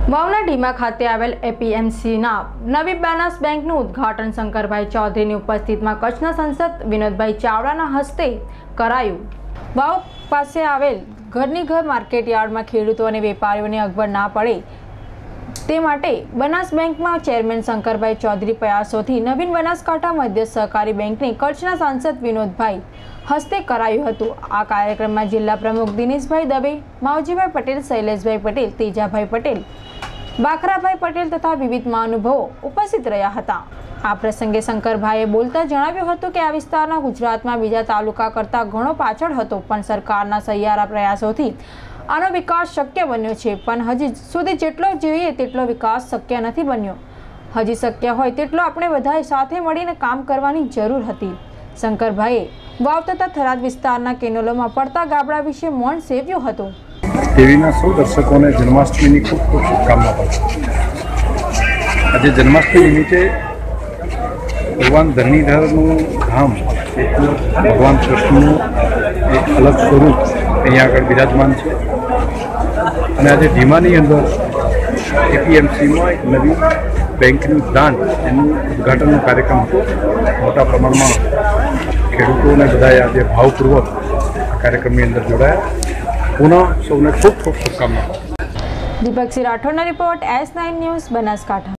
વાવના ડીમા ખાતે આવેલ એપીએમસીના નવી બનાસ બેંકનું ઉદ્ઘાટન શંકરભાઈ ચૌધરીની ઉપસ્થિતિમાં કચ્છના સાંસદ વિનોદભાઈ ચાવડાના હસ્તે કરાયું। વાવ પાસે આવેલ ઘરની ઘર માર્કેટ યાર્ડમાં ખેડૂતો અને વેપારીઓને અગવડ ના પડે તે માટે બનાસ બેંકમાં ચેરમેન શંકરભાઈ ચૌધરી પ્રયાસોથી નવીન બનાસકાંઠા મધ્ય સહકારી બેંકને કચ્છના સાંસદ વિનોદભાઈ હસ્તે કરાયું હતું। આ કાર્યક્રમમાં જિલ્લા પ્રમુખ દિનેશભાઈ દવે, માવજીભાઈ પટેલ, શૈલેષભાઈ પટેલ, તેજાભાઈ પટેલ, બાખરાભાઈ પટેલ તથા વિવિધ મહાનુભાવો ઉપસ્થિત રહ્યા હતા। આ પ્રસંગે શંકરભાઈએ બોલતા જણાવ્યું હતું કે આ વિસ્તારના ગુજરાતમાં બીજા તાલુકા કરતાં ઘણો પાછળ હતો, પણ સરકારના સહિયારા પ્રયાસોથી આનો વિકાસ શક્ય બન્યો છે, પણ હજી સુધી જેટલો જોઈએ તેટલો વિકાસ શક્ય નથી બન્યો। હજી શક્ય હોય તેટલો આપણે બધાએ સાથે મળીને કામ કરવાની જરૂર હતી। શંકરભાઈએ વાવ તથા થરાદ વિસ્તારના કેનાલોમાં પડતા ગાબડા વિશે મૌન સેવ્યું હતું। ટીવીના સૌ દર્શકોને જન્માષ્ટમીની ખૂબ ખૂબ શુભકામનાઓ। આજે જન્માષ્ટમી નિમિત્તે ભગવાન ધરણીધરનું ધામ એટલે ભગવાન કૃષ્ણનું એક અલગ સ્વરૂપ અહીંયા આગળ બિરાજમાન છે અને આજે ઢીમાની અંદર એપીએમસીમાં એક નવી બેંકની બ્રાન્ચ એનું ઉદ્ઘાટનનો કાર્યક્રમ હતો। મોટા પ્રમાણમાં ખેડૂતોને બધાએ આજે ભાવપૂર્વક આ કાર્યક્રમની અંદર જોડાયા। પુનઃ સૌને ખૂબ ખૂબ શુભકામનાઓ। દીપક સિંહ રાઠોડનો રિપોર્ટ S9 ન્યૂઝ બનાસકાંઠા।